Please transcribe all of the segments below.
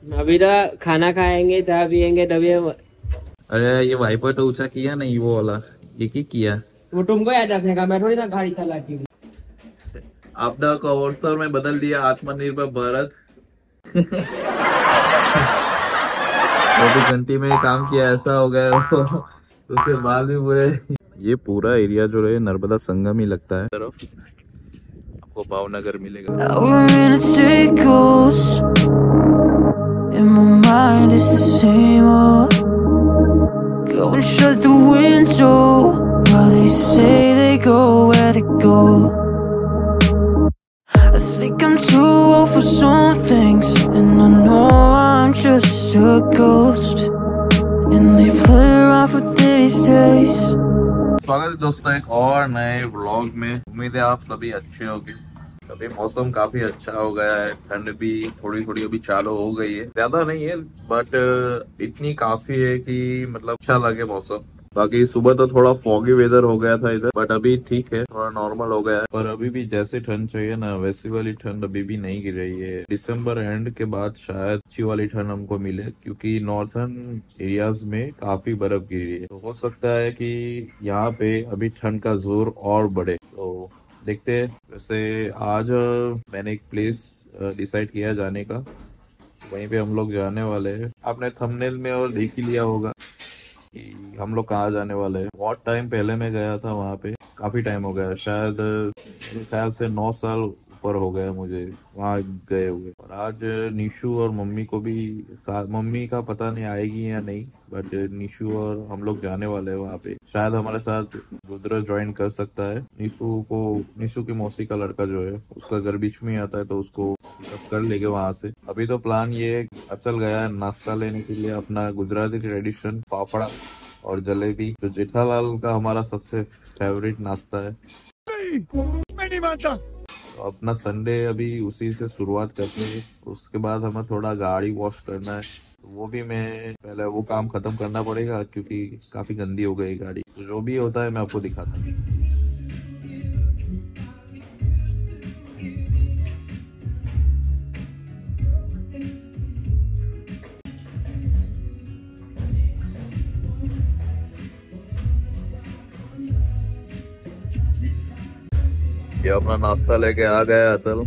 अभी तो खाना खाएंगे, चाय पियेंगे तभी अरे ये वाइपर तो ऊंचा किया नहीं, वो वाला ये की किया। वो तुमको याद रखेगा, मैं थोड़ी ना गाड़ी चलाती हूँ। आपदा को अवसर में बदल दिया आत्मनिर्भर भारत। 24 घंटे में काम किया, ऐसा हो गया वो। उसके बाद भी पूरे ये पूरा एरिया जो है नर्मदा संगम ही लगता है तरफ आपको भावनगर मिलेगा। In my mind is the same old. Go and shut the window while they say they go where they go. I think I'm too old for some things, and I know I'm just a ghost, and they play around for these days. स्वागत है दोस्तों एक और नए vlog में। उम्मीद है आप सभी अच्छे होंगे। अभी मौसम काफी अच्छा हो गया है, ठंड भी थोड़ी थोड़ी अभी चालू हो गई है, ज्यादा नहीं है बट इतनी काफी है कि मतलब अच्छा लगे मौसम। बाकी सुबह तो थोड़ा फॉगी वेदर हो गया था इधर, बट अभी ठीक है, थोड़ा नॉर्मल हो गया है। पर अभी भी जैसे ठंड चाहिए ना वैसी वाली ठंड अभी भी नहीं गिर रही है। दिसंबर एंड के बाद शायद अच्छी वाली ठंड हमको मिले, क्योंकि नॉर्थर्न एरियाज में काफी बर्फ गिरी है, तो हो सकता है कि यहाँ पे अभी ठंड का जोर और बढ़े। तो देखते हैं। वैसे आज मैंने एक प्लेस डिसाइड किया जाने का, वहीं पे हम लोग जाने वाले हैं। आपने थंबनेल में और देख ही लिया होगा कि हम लोग कहाँ जाने वाले हैं। बहुत टाइम पहले मैं गया था वहाँ पे, काफी टाइम हो गया, शायद मेरे ख्याल से 9 साल ऊपर हो गया मुझे वहाँ गए हुए। और आज निशु और मम्मी को भी साथ, मम्मी का पता नहीं आएगी या नहीं, बट निशु और हम लोग जाने वाले हैं वहाँ पे। शायद हमारे साथ रुद्र ज्वाइन कर सकता है। निशु की मौसी का लड़का जो है उसका घर बीच में आता है, तो उसको पिकअप कर लेंगे वहाँ से। अभी तो प्लान ये है, अचल गया है नाश्ता लेने के लिए अपना गुजराती ट्रेडिशन फाफड़ा और जलेबी, जो जेठालाल का हमारा सबसे फेवरेट नाश्ता है। मैं नहीं मानता। तो अपना संडे अभी उसी से शुरुआत करते हैं। उसके बाद हमें थोड़ा गाड़ी वॉश करना है, तो वो भी मैं पहले वो काम खत्म करना पड़ेगा, क्योंकि काफी गंदी हो गई गाड़ी। तो जो भी होता है मैं आपको दिखाता हूँ। ये अपना नाश्ता लेके आ गया अतल,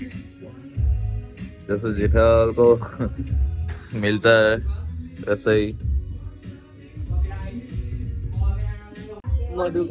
जैसे जेठालाल को मिलता है वैसे ही। मधु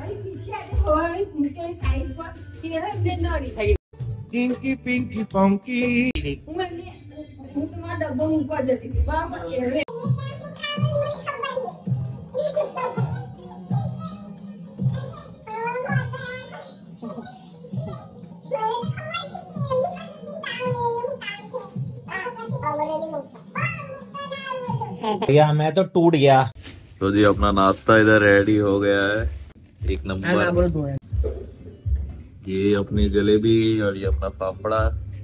Inky Pinky Punky. या मैं तो टूट गया। तो जी अपना नाश्ता इधर रेडी हो गया है, एक नंबर। ये अपनी जलेबी और ये अपना फाफड़ा,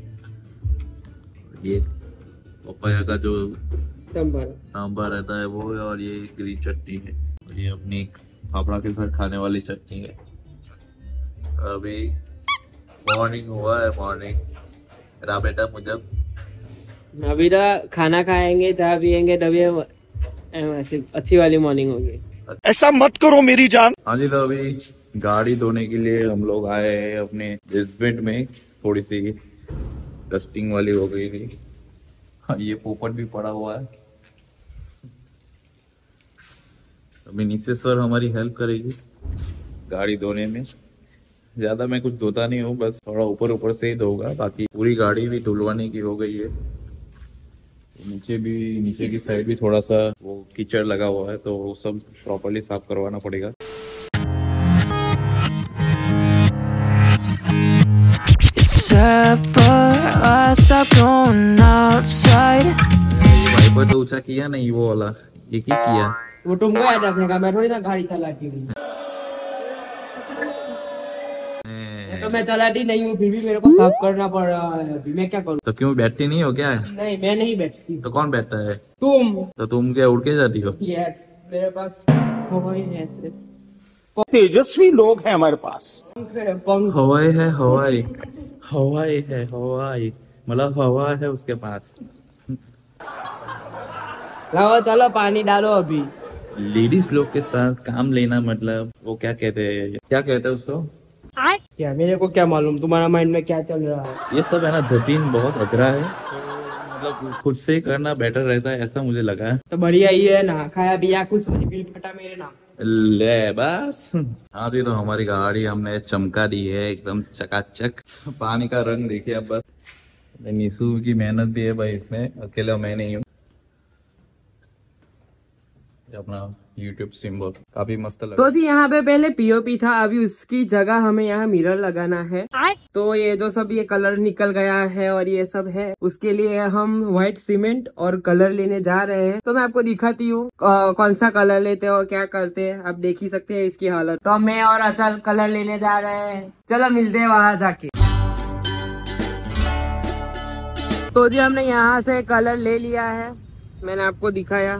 ये पपाया का जो सांभर रहता है वो है, और ये ग्रीन चटनी है, और ये अपनी फाफड़ा के साथ खाने वाली चटनी है। अभी मॉर्निंग हुआ है, मॉर्निंग मेरा बेटा मुझे अभी तो खाना खाएंगे, चाय पियेंगे तभी अच्छी वाली मॉर्निंग होगी। ऐसा मत करो मेरी जान। हाँ जी, तो अभी गाड़ी धोने के लिए हम लोग आए हैं अपने बेसमेंट में। थोड़ी सी डस्टिंग वाली हो गई थी, और ये पोपट भी पड़ा हुआ है। अभी नीचे सर हमारी हेल्प करेगी गाड़ी धोने में। ज्यादा मैं कुछ धोता नहीं हूँ, बस थोड़ा ऊपर ऊपर से ही धोगा, बाकी पूरी गाड़ी भी धुलवाने की हो गई है। नीचे की साइड भी थोड़ा सा वो कीचड़ लगा हुआ है, तो वो सब प्रॉपर्ली साफ करवाना पड़ेगा। वाइपर तो ऊंचा किया नहीं, वो वाला ये की किया। वो तुमको याद रखेगा, मैं थोड़ी ना गाड़ी चलाती हूँ। तो मैं चलाती नहीं हूँ, फिर भी मेरे को साफ करना पड़ रहा है। अभी मैं क्या करूँ? तो क्यों बैठती नहीं हो क्या? नहीं, मैं नहीं बैठती। तो कौन बैठता है? तुम। तो तुम क्या उड़ के जाती हो? यस, मेरे पास हवाई है सिर्फ। तेजस्वी लोग हैं हमारे पास। पंख हवाई है, हवाई है, हवाई मतलब हवा है उसके पास। लाओ चलो पानी डालो अभी। लेडीज लोग के साथ काम लेना मतलब वो क्या कहते हैं उसको? क्या मेरे को क्या मालूम तुम्हारा माइंड में क्या चल रहा है। ये सब है ना, धतीन बहुत अधरा है, तो मतलब खुद से करना बेटर रहता है, ऐसा मुझे लगा है। तो बढ़िया ही है ना, खाया पिया कुछ नहीं, बिल फटा मेरे नाम। ले बस। अभी तो हमारी गाड़ी हमने चमका दी है एकदम चकाचक। पानी का रंग देखिए अब बस। निशु की मेहनत भी है भाई इसमें, अकेला मैं नहीं हूँ। अपना YouTube सिंबल काफी मस्त लगा। तो जी यहाँ पे पहले पीओपी था, अभी उसकी जगह हमें यहाँ मिरर लगाना है। तो ये जो सब ये कलर निकल गया है और ये सब है, उसके लिए हम व्हाइट सीमेंट और कलर लेने जा रहे हैं। तो मैं आपको दिखाती हूँ कौन सा कलर लेते हो, क्या करते हैं, आप देख ही सकते हैं इसकी हालत। तो मैं और अचल कलर लेने जा रहे हैं, चलो मिलते हैं वहाँ जाके। तो जी हमने यहाँ से कलर ले लिया है, मैंने आपको दिखाया।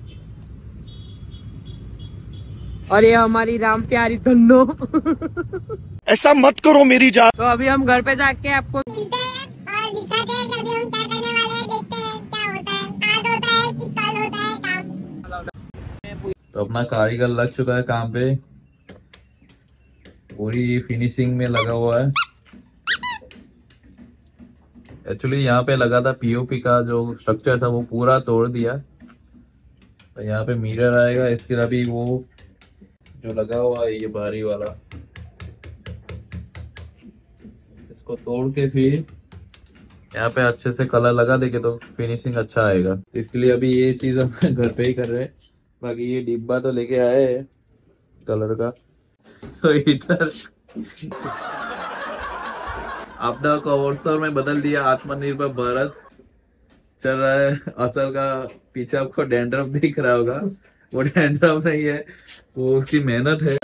और ये हमारी राम प्यारी धन्नो। ऐसा मत करो मेरी जान। तो अभी हम घर पे जाके आपको मिलते हैं और दिखाते हैं कि अभी हम क्या करने वाले हैं, देखते हैं क्या होता है, आज होता है कि कल होता है काम। तो अपना कारीगर लग चुका है काम पे, पूरी फिनिशिंग में लगा हुआ है। एक्चुअली यहाँ पे लगा था पीओपी का जो स्ट्रक्चर था वो पूरा तोड़ दिया। तो यहाँ पे मिरर आएगा, इसके अभी वो जो लगा हुआ है ये भारी वाला, इसको तोड़ के फिर यहाँ पे अच्छे से कलर लगा देंगे तो फिनिशिंग अच्छा आएगा। इसके लिए अभी ये चीज हम घर पे ही कर रहे हैं। बाकी ये डिब्बा तो लेके आए हैं कलर का। तो इधर अपना कवर्सर में बदल दिया, आत्मनिर्भर भारत चल रहा है। असल का पीछे आपको डैंड्रफ दिख रहा होगा, वो डैंड्रफ नहीं है, वो उसकी मेहनत है।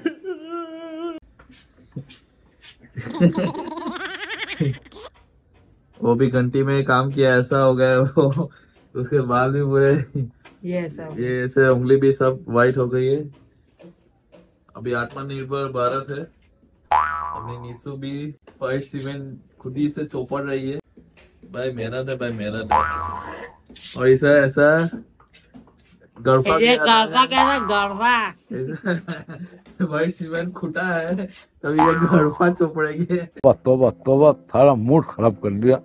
वो भी घंटी में काम किया, ऐसा हो गया वो। उसके बाद भी पूरे ये ऐसे उंगली भी सब वाइट हो गई है। अभी आत्मनिर्भर भारत है। अपनी निशु भी व्हाइट सीमेंट खुद ही से चौपड़ रही है। भाई मेहनत है, भाई मेहनत है। और ऐसा गड़फा भाई सीमेंट खुटा है, तभी ये गड़फा चोपड़ेंगे। तोबा थारा मूड खराब कर दिया।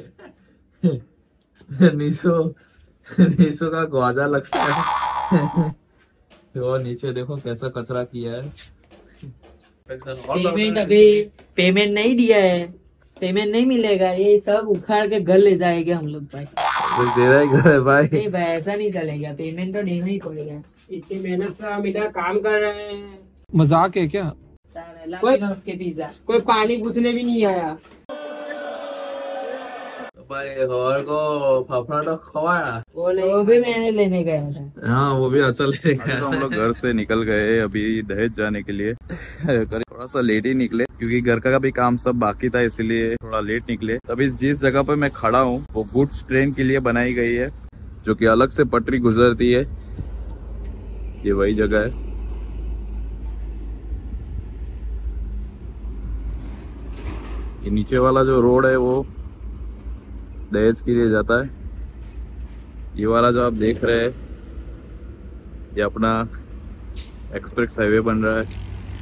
नीसो का ग्वाजा लगता है। तो नीचे देखो कैसा कचरा किया है। पेमेंट अभी पेमेंट नहीं दिया है, पेमेंट नहीं मिलेगा, ये सब उखाड़ के घर ले जाएंगे हम लोग भाई। तेरा ही घर है भाई। नहीं भाई ऐसा नहीं चलेगा, पेमेंट तो देना ही पड़ेगा। इतनी मेहनत से हम इधर काम कर रहे हैं, मजाक है क्या? उसके पिज्जा कोई पानी पूछने भी नहीं आया भाई। और को फाफड़ा तो खवाया, वो भी मैंने लेने गया था। हाँ वो भी अच्छा लेने गया। तो हम लोग घर से निकल गए अभी दहेज जाने के लिए। थोड़ा सा लेट ही निकले क्योंकि घर का भी काम सब बाकी था, इसलिए थोड़ा लेट निकले। अभी जिस जगह पे मैं खड़ा हूँ वो गुड्स ट्रेन के लिए बनाई गई है, जो कि अलग से पटरी गुजरती है। ये वही जगह है। ये नीचे वाला जो रोड है वो दहेज के लिए जाता है। ये वाला जो आप देख रहे हैं ये अपना एक्सप्रेस हाईवे बन रहा है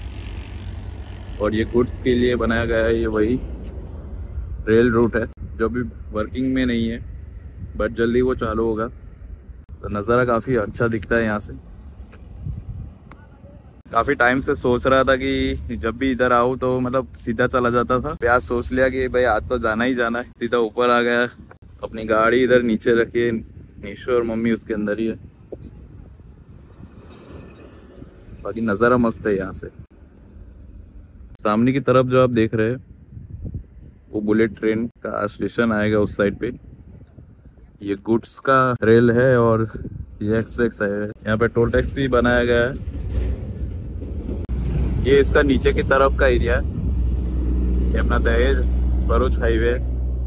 और ये गुड्स के लिए बनाया गया है। ये वही रेल रूट है जो भी वर्किंग में नहीं है, बट जल्दी वो चालू होगा। तो नज़ारा काफ़ी अच्छा दिखता है यहाँ से। काफ़ी टाइम से सोच रहा था कि जब भी इधर आऊँ तो मतलब सीधा चला जाता था। आज सोच लिया कि भाई आज तो जाना ही जाना है। सीधा ऊपर आ गया, अपनी गाड़ी इधर नीचे रखी, निशु और मम्मी उसके अंदर ही है। बाकी नज़ारा मस्त है यहाँ से। सामने की तरफ जो आप देख रहे हैं वो बुलेट ट्रेन का स्टेशन आएगा उस साइड पे। ये गुड्स का रेल है और ये एक्सप्रेस है। यहाँ पे टोल टैक्स भी बनाया गया है। ये इसका नीचे की तरफ का एरिया है। ये अपना दहेज भरूच हाईवे है।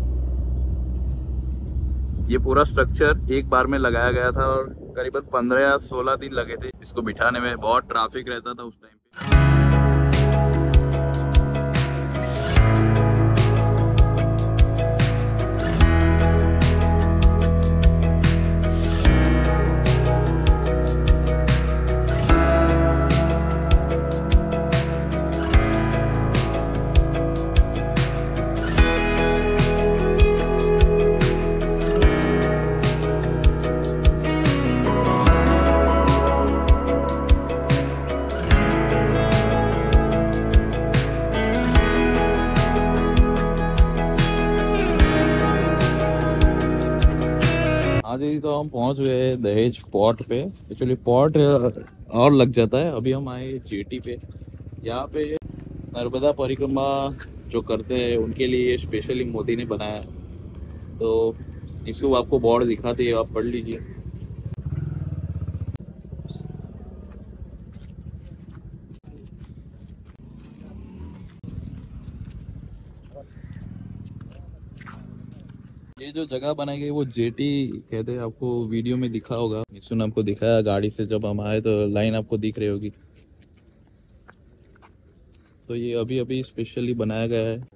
ये पूरा स्ट्रक्चर एक बार में लगाया गया था और करीबन 15 या 16 दिन लगे थे इसको बिठाने में। बहुत ट्रैफिक रहता था उस टाइम पे। हाँ जी, तो हम पहुंच गए दहेज पोर्ट पे। एक्चुअली पोर्ट और लग जाता है। अभी हम आए जेटी पे। यहाँ पे नर्मदा परिक्रमा जो करते हैं उनके लिए स्पेशली मोदी ने बनाया है। तो इसको आपको बोर्ड दिखाते हैं, आप पढ़ लीजिए। ये जो जगह बनाई गई वो जेटी कहते हैं, आपको वीडियो में दिखा होगा। इसने आपको दिखाया गाड़ी से जब हम आए तो लाइन आपको दिख रही होगी। तो ये अभी अभी स्पेशली बनाया गया है।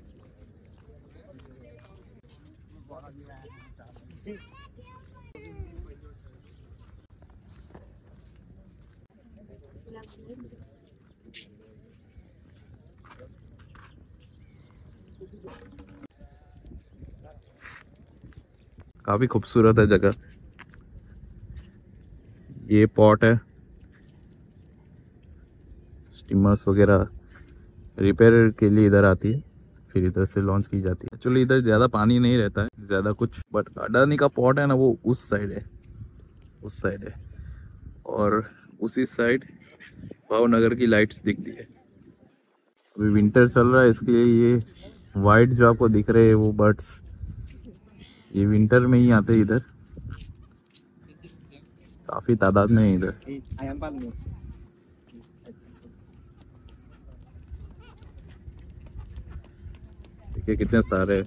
काफी खूबसूरत है जगह। ये पोर्ट है, स्टीमर्स वगैरह रिपेयर के लिए इधर आती है, फिर इधर से लॉन्च की जाती है। एक्चुअली इधर ज्यादा पानी नहीं रहता है ज्यादा कुछ, बट अडानी का पोर्ट है ना वो उस साइड है, उस साइड है। और उसी साइड भावनगर की लाइट्स दिखती है। अभी विंटर चल रहा है, इसके लिए ये वाइट जो आपको दिख रहे हैं वो बर्ड्स ये विंटर में ही आते हैं इधर, काफी तादाद में है इधर। देखिए कितने सारे,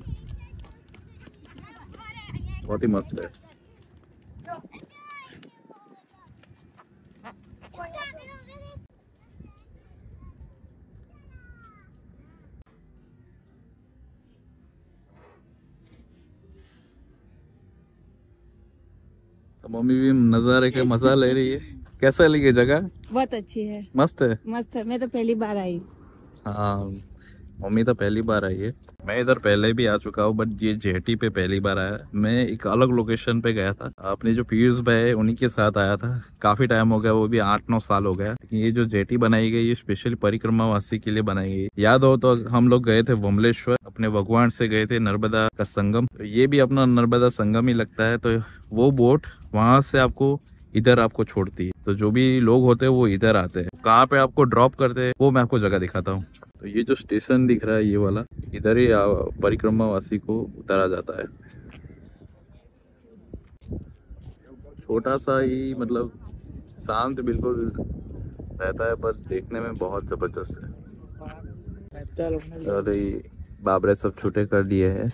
बहुत ही मस्त है। तो मम्मी भी नजारे का मजा ले रही है। कैसा लगी जगह? बहुत अच्छी है, मस्त है। मस्त है। मैं तो पहली बार आई। हाँ, मम्मी तो पहली बार आई है। मैं इधर पहले भी आ चुका हूँ, बट ये जेटी पे पहली बार आया। मैं एक अलग लोकेशन पे गया था, अपने जो पीयूष भाई है उन्हीं के साथ आया था। काफी टाइम हो गया, वो भी 8-9 साल हो गया। लेकिन ये जो जेटी बनाई गई ये स्पेशली परिक्रमा वासी के लिए बनाई गई। याद हो तो हम लोग गए थे वमलेश्वर, अपने भगवान से गए थे नर्मदा का संगम। तो ये भी अपना नर्मदा संगम ही लगता है। तो वो बोट वहां से आपको इधर आपको छोड़ती है। तो जो भी लोग होते हैं वो इधर आते हैं। कहाँ पे आपको ड्रॉप करते हैं वो मैं आपको जगह दिखाता हूँ। तो ये जो स्टेशन दिख रहा है ये वाला, इधर ही परिक्रमा वासी को उतारा जाता है। छोटा सा ही, मतलब शांत बिल्कुल रहता है, पर देखने में बहुत जबरदस्त है। और ये बाबरे सब छूटे कर दिए हैं।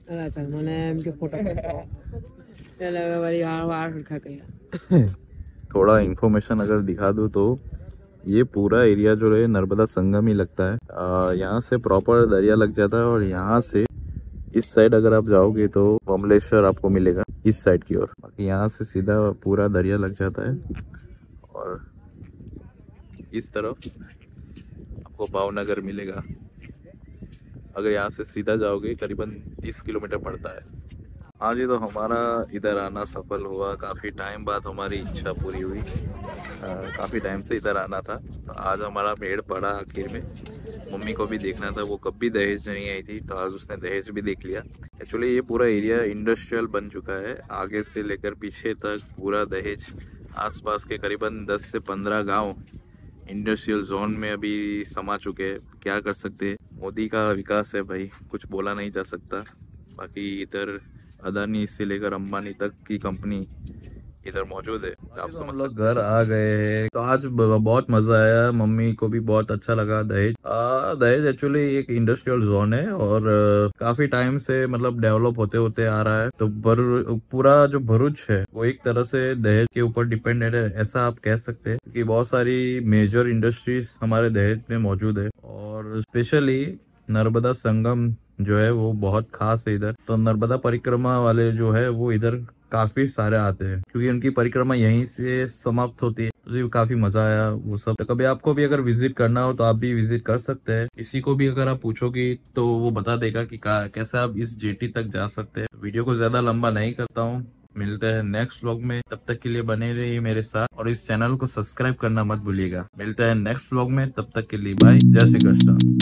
थोड़ा इंफॉर्मेशन अगर दिखा दूं तो ये पूरा एरिया जो है नर्मदा संगम ही लगता है। यहाँ से प्रॉपर दरिया लग जाता है, और यहाँ से इस साइड अगर आप जाओगे तो वमलेश्वर आपको मिलेगा इस साइड की ओर। बाकी यहाँ से सीधा पूरा दरिया लग जाता है, और इस तरफ आपको भावनगर मिलेगा। अगर यहाँ से सीधा जाओगे करीबन 30 किलोमीटर पड़ता है। हाँ जी, तो हमारा इधर आना सफल हुआ। काफ़ी टाइम बाद हमारी इच्छा पूरी हुई। काफ़ी टाइम से इधर आना था, तो आज हमारा मेड़ पड़ा आखिर में। मम्मी को भी देखना था, वो कभी दहेज नहीं आई थी, तो आज उसने दहेज भी देख लिया। एक्चुअली ये पूरा एरिया इंडस्ट्रियल बन चुका है, आगे से लेकर पीछे तक पूरा दहेज। आसपास के करीबन 10 से 15 गाँव इंडस्ट्रियल जोन में अभी समा चुके हैं। क्या कर सकते हैं, मोदी का विकास है भाई, कुछ बोला नहीं जा सकता। बाकी इधर अदानी से लेकर अंबानी तक की कंपनी इधर मौजूद है। तो आप समझ लोग घर आ गए हैं, तो आज बहुत मजा आया। मम्मी को भी बहुत अच्छा लगा। दहेज एक्चुअली एक इंडस्ट्रियल जोन है, और काफी टाइम से मतलब डेवलप होते होते आ रहा है। तो पूरा जो भरूच है वो एक तरह से दहेज के ऊपर डिपेंडेंट है, ऐसा आप कह सकते हैं। क्योंकि बहुत सारी मेजर इंडस्ट्रीज हमारे दहेज में मौजूद है, और स्पेशली नर्मदा संगम जो है वो बहुत खास है इधर। तो नर्मदा परिक्रमा वाले जो है वो इधर काफी सारे आते हैं, क्योंकि उनकी परिक्रमा यहीं से समाप्त होती है। तो काफी मजा आया वो सब। तो कभी आपको भी अगर विजिट करना हो तो आप भी विजिट कर सकते हैं। किसी को भी अगर आप पूछोगे तो वो बता देगा कि कैसे आप इस जेटी तक जा सकते हैं। वीडियो को ज्यादा लंबा नहीं करता हूँ, मिलते हैं नेक्स्ट व्लॉग में। तब तक के लिए बने रहिए मेरे साथ, और इस चैनल को सब्सक्राइब करना मत भूलिएगा। मिलते हैं नेक्स्ट व्लॉग में, तब तक के लिए बाय, जय श्री कृष्ण।